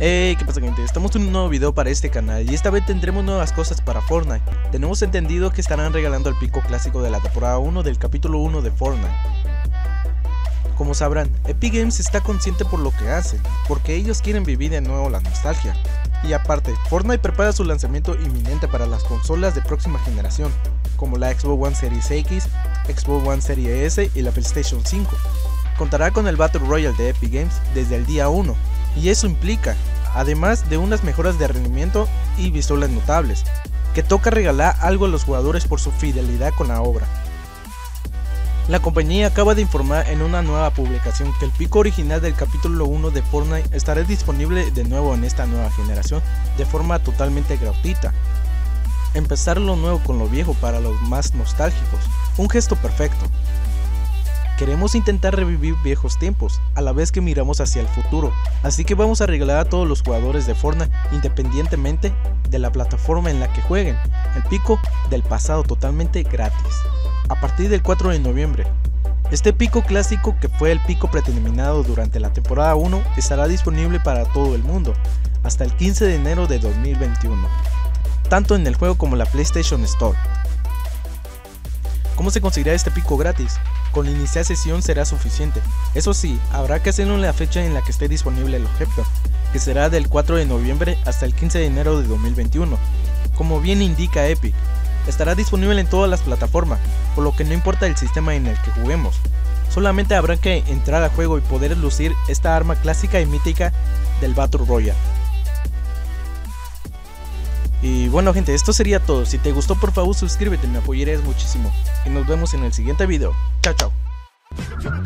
Hey, ¿qué pasa, gente? Estamos en un nuevo video para este canal y esta vez tendremos nuevas cosas para Fortnite. Tenemos entendido que estarán regalando el pico clásico de la temporada 1 del capítulo 1 de Fortnite. Como sabrán, Epic Games está consciente por lo que hacen, porque ellos quieren vivir de nuevo la nostalgia. Y aparte, Fortnite prepara su lanzamiento inminente para las consolas de próxima generación, como la Xbox One Series X, Xbox One Series S y la PlayStation 5. Contará con el Battle Royale de Epic Games desde el día 1, y eso implica, además de unas mejoras de rendimiento y visuales notables, que toca regalar algo a los jugadores por su fidelidad con la obra. La compañía acaba de informar en una nueva publicación que el pico original del capítulo 1 de Fortnite estará disponible de nuevo en esta nueva generación de forma totalmente gratuita. Empezar lo nuevo con lo viejo para los más nostálgicos, un gesto perfecto. Queremos intentar revivir viejos tiempos, a la vez que miramos hacia el futuro, así que vamos a regalar a todos los jugadores de Fortnite, independientemente de la plataforma en la que jueguen, el pico del pasado totalmente gratis, a partir del 4 de noviembre. Este pico clásico, que fue el pico predeterminado durante la temporada 1, estará disponible para todo el mundo, hasta el 15 de enero de 2021, tanto en el juego como en la PlayStation Store. ¿Cómo se conseguirá este pico gratis? Con iniciar sesión será suficiente. Eso sí, habrá que hacerlo en la fecha en la que esté disponible el objeto, que será del 4 de noviembre hasta el 15 de enero de 2021. Como bien indica Epic, estará disponible en todas las plataformas, por lo que no importa el sistema en el que juguemos. Solamente habrá que entrar al juego y poder lucir esta arma clásica y mítica del Battle Royale. Y bueno, gente, esto sería todo. Si te gustó, por favor suscríbete, me apoyarías muchísimo. Y nos vemos en el siguiente video. Chao, chao.